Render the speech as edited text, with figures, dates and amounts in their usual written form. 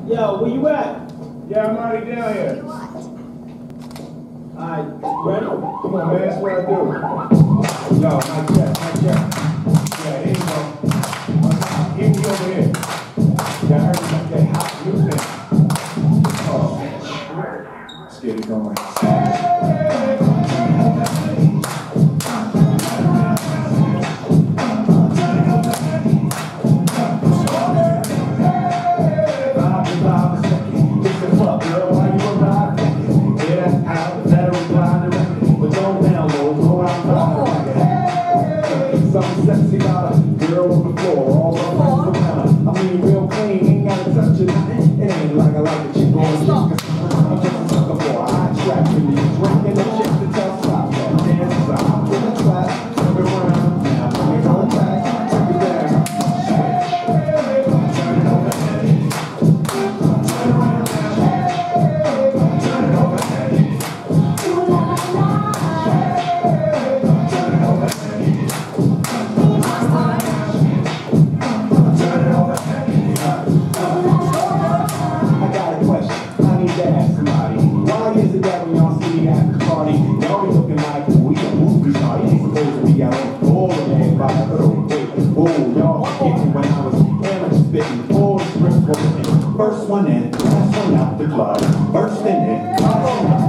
Yo, where you at? Yeah, I'm already down here. Alright, ready? Come on, man, that's what I do. Yo, mic check. Yeah, here you go. Give me over here. Yeah, I heard you got that hot new thing. Oh, let's get it going. Something sexy about a girl on the floor, all the friends around. I mean, real clean, ain't gotta touch it. It ain't like I like the chick on the chick. I'm just a sucker for a hot strap to me. Drinking the chick to tell stop that dance. I'm in the trap, turn it around. Now bring it on back, take it down. Turn it over, head. Turn around now. Turn it over, head. Why is it that when y'all see me at the party, y'all be looking like we a movie star? You ain't supposed to be out on the floor and everybody oh, y'all forgetting when I was amateur spitting full script working. First one in, last one out the club. Bursting in,